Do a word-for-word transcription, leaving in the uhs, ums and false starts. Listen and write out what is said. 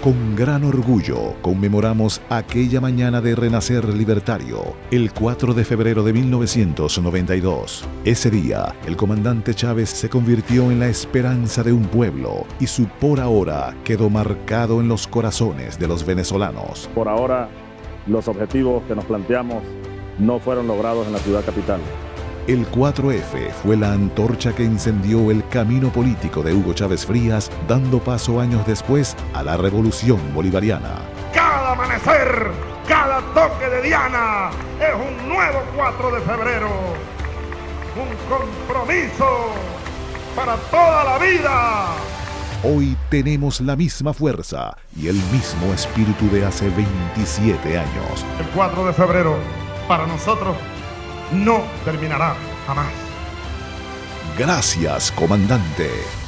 Con gran orgullo conmemoramos aquella mañana de renacer libertario, el cuatro de febrero de mil novecientos noventa y dos. Ese día, el comandante Chávez se convirtió en la esperanza de un pueblo y su por ahora quedó marcado en los corazones de los venezolanos. Por ahora, los objetivos que nos planteamos no fueron logrados en la ciudad capital. El cuatro efe fue la antorcha que encendió el camino político de Hugo Chávez Frías, dando paso años después a la Revolución Bolivariana. Cada amanecer, cada toque de diana es un nuevo cuatro de febrero, un compromiso para toda la vida. Hoy tenemos la misma fuerza y el mismo espíritu de hace veintisiete años. El cuatro de febrero, para nosotros, no terminará jamás. Gracias, comandante.